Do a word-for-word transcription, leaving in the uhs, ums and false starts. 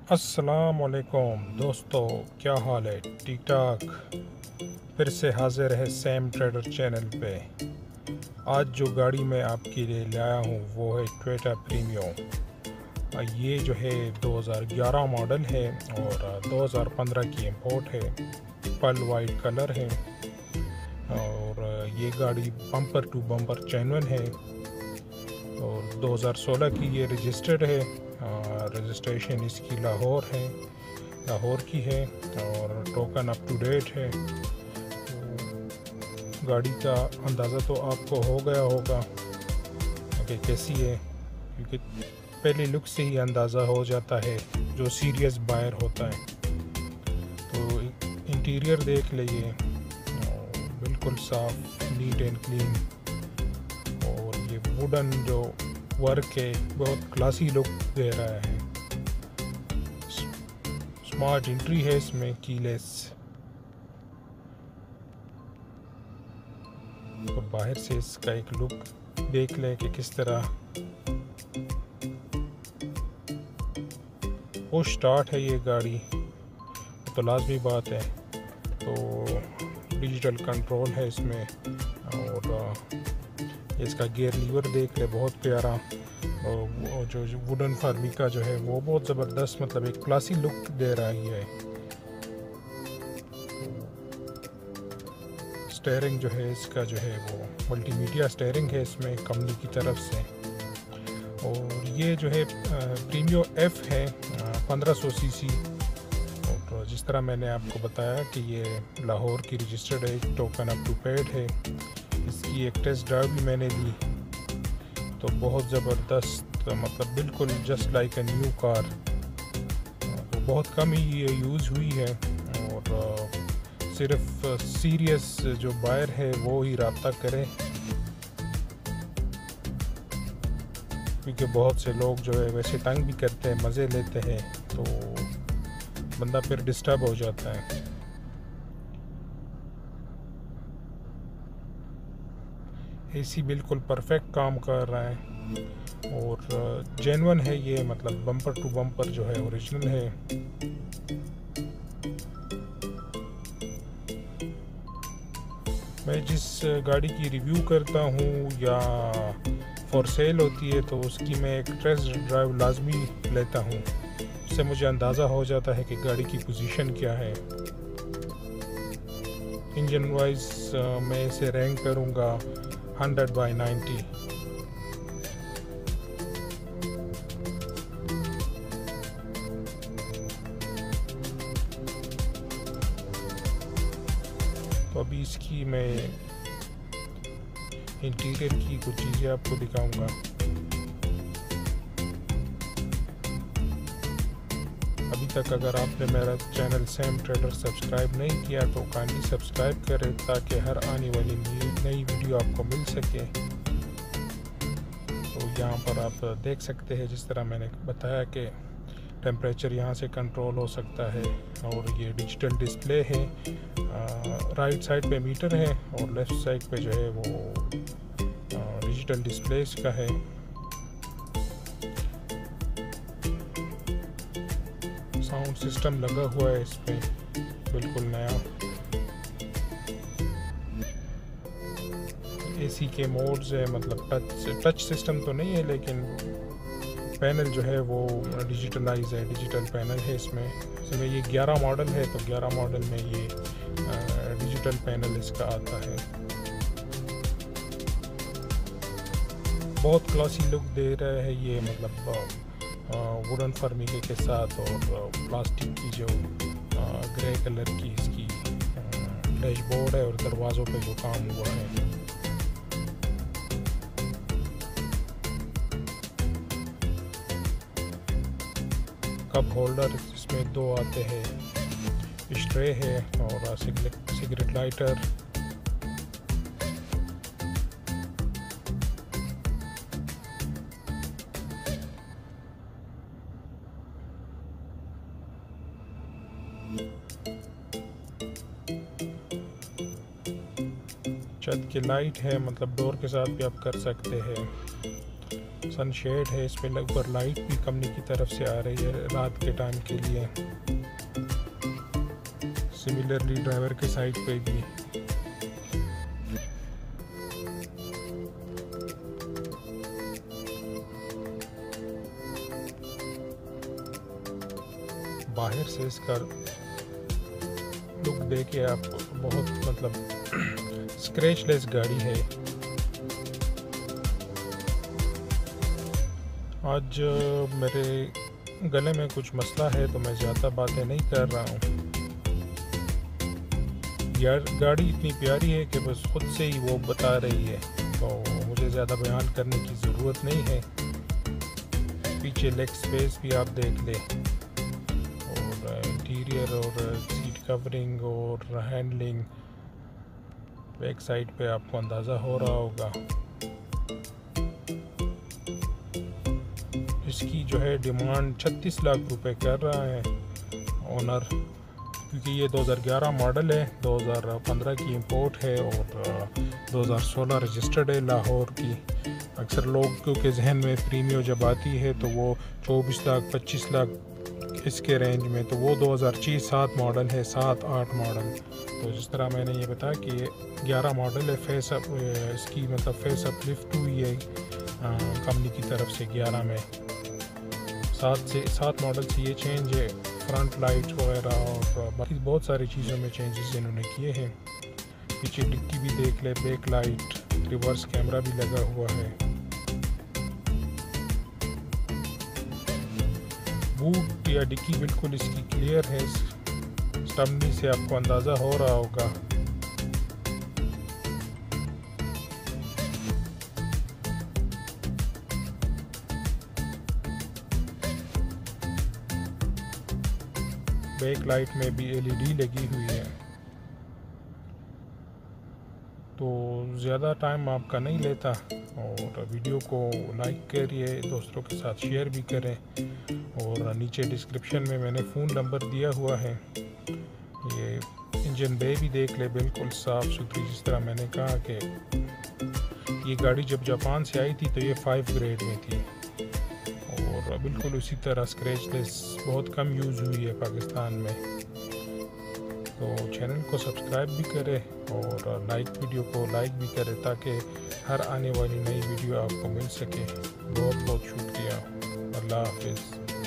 अस्सलाम वालेकुम दोस्तों, क्या हाल है? ठीक ठाक। फिर से हाजिर है सैम ट्रेडर चैनल पे। आज जो गाड़ी मैं आपके लिए लाया हूँ वो है टोयोटा प्रीमियो। ये जो है दो हज़ार ग्यारह मॉडल है और दो हज़ार पंद्रह की इंपोर्ट है। पल वाइट कलर है और ये गाड़ी बम्पर टू बम्पर जेन्युइन है और दो हज़ार सोलह की ये रजिस्टर्ड है। रजिस्ट्रेशन इसकी लाहौर है, लाहौर की है और टोकन अप टू डेट है। तो गाड़ी का अंदाज़ा तो आपको हो गया होगा कि कैसी है, क्योंकि पहले लुक से ही अंदाज़ा हो जाता है जो सीरियस बायर होता है। तो इंटीरियर देख लीजिए, बिल्कुल साफ, नीट एंड क्लीन। और ये वुडन जो वर्क है बहुत क्लासी लुक दे रहा है। स्मार्ट एंट्री है इसमें, कीलेस। तो बाहर से इसका एक लुक देख लें कि किस तरह वो स्टार्ट है ये गाड़ी, तो लाजमी बात है। तो डिजिटल कंट्रोल है इसमें और इसका गियर लीवर देख ले, बहुत प्यारा। और जो वुडन फार्मिका जो है वो बहुत ज़बरदस्त, मतलब एक क्लासी लुक दे रही है। स्टीयरिंग जो है इसका जो है वो मल्टीमीडिया स्टीयरिंग है इसमें कंपनी की तरफ से। और ये जो है प्रीमियो एफ है, पंद्रह सौ सी सी। और जिस तरह मैंने आपको बताया कि ये लाहौर की रजिस्टर्ड है, टोकन अप टू डेट है। इसकी एक टेस्ट ड्राइव भी मैंने ली, तो बहुत ज़बरदस्त, मतलब बिल्कुल just like a new car. तो बहुत कम ही ये यूज़ हुई है और सिर्फ सीरियस जो बायर है वो ही रब्ता करें, क्योंकि बहुत से लोग जो है वैसे तंग भी करते हैं, मज़े लेते हैं, तो बंदा फिर डिस्टर्ब हो जाता है। एसी बिल्कुल परफेक्ट काम कर रहा है और जेन्युइन है ये, मतलब बम्पर टू बम्पर जो है ओरिजिनल है। मैं जिस गाड़ी की रिव्यू करता हूँ या फॉर सेल होती है तो उसकी मैं एक टेस्ट ड्राइव लाजमी लेता हूँ। उससे मुझे अंदाज़ा हो जाता है कि गाड़ी की पोजीशन क्या है। इंजन वाइज मैं इसे रैंक करूँगा हंड्रेड बाई नाइन्टी। तो अभी इसकी मैं इंटीरियर की कुछ चीज़ें आपको दिखाऊंगा। अभी तक अगर आपने मेरा चैनल सैम ट्रेडर सब्सक्राइब नहीं किया तो काइंडली सब्सक्राइब करें ताकि हर आने वाली नई वीडियो आपको मिल सके। तो यहाँ पर आप देख सकते हैं, जिस तरह मैंने बताया कि टेम्परेचर यहाँ से कंट्रोल हो सकता है और ये डिजिटल डिस्प्ले है। राइट साइड पे मीटर है और लेफ़्ट साइड पे जो है वो डिजिटल डिस्प्ले इसका है। साउंड सिस्टम लगा हुआ है इस पे, बिल्कुल नया। एसी के मोड्स है, मतलब टच टच सिस्टम तो नहीं है, लेकिन पैनल जो है वो डिजिटलाइज है, डिजिटल पैनल है इसमें। इसमें ये ग्यारह मॉडल है, तो ग्यारह मॉडल में ये डिजिटल पैनल इसका आता है। बहुत क्लासी लुक दे रहा है ये, मतलब वुडन फर्मीके के साथ और प्लास्टिक की जो ग्रे कलर की इसकी डैशबोर्ड है और दरवाज़ों पे जो काम हुआ है। कप होल्डर इसमें दो आते हैं, स्ट्रे है और सिगरेट लाइटर। छत की लाइट है, मतलब डोर के साथ भी आप कर सकते हैं। सनशेड है, इस पर ऊपर लाइट भी कंपनी की तरफ से आ रही है रात के टाइम के लिए। सिमिलरली ड्राइवर के साइड पे भी बाहर से इसका लुक देखे आप, बहुत मतलब स्क्रैचलेस गाड़ी है। आज मेरे गले में कुछ मसला है तो मैं ज़्यादा बातें नहीं कर रहा हूँ। यार गाड़ी इतनी प्यारी है कि बस खुद से ही वो बता रही है, तो मुझे ज़्यादा बयान करने की ज़रूरत नहीं है। पीछे लेग स्पेस भी आप देख लें, और इंटीरियर और सीट कवरिंग और हैंडलिंग, बैक साइड पे आपको अंदाज़ा हो रहा होगा। इसकी जो है डिमांड छत्तीस लाख रुपए कर रहा है ओनर, क्योंकि ये दो हज़ार ग्यारह मॉडल है, दो हज़ार पंद्रह की इंपोर्ट है और दो हज़ार सोलह रजिस्टर्ड है लाहौर की। अक्सर लोगों के जहन में प्रीमियो जब आती है तो वो चौबीस लाख पच्चीस लाख इसके रेंज में, तो वो दो हज़ार छः सात मॉडल है, सात आठ मॉडल। तो जिस तरह मैंने ये बताया कि ये ग्यारह मॉडल है, फेस अप इसकी मतलब फेस अप लिफ्ट हुई है कंपनी की तरफ से ग्यारह में। सात से सात मॉडल से ये चेंज है, फ्रंट लाइट वगैरह और बाकी बहुत सारी चीज़ों में चेंजेस इन्होंने किए हैं। पीछे डिक्की भी देख ले, बैक लाइट, रिवर्स कैमरा भी लगा हुआ है। बूट या डिक्की बिल्कुल इसकी क्लियर है, स्टमनी से आपको अंदाज़ा हो रहा होगा। बैक लाइट में भी एलईडी लगी हुई है। तो ज़्यादा टाइम आपका नहीं लेता, और वीडियो को लाइक करिए, दोस्तों के साथ शेयर भी करें, और नीचे डिस्क्रिप्शन में मैंने फ़ोन नंबर दिया हुआ है। ये इंजन बे भी देख ले, बिल्कुल साफ़ सुथरी। जिस तरह मैंने कहा कि ये गाड़ी जब जापान से आई थी तो ये फाइव ग्रेड में थी, और बिल्कुल उसी तरह स्क्रैचलेस बहुत कम यूज़ हुई है पाकिस्तान में। तो चैनल को सब्सक्राइब भी करें और लाइक वीडियो को लाइक भी करें, ताकि हर आने वाली नई वीडियो आपको मिल सके। बहुत बहुत शुक्रिया। अल्लाह हाफिज़।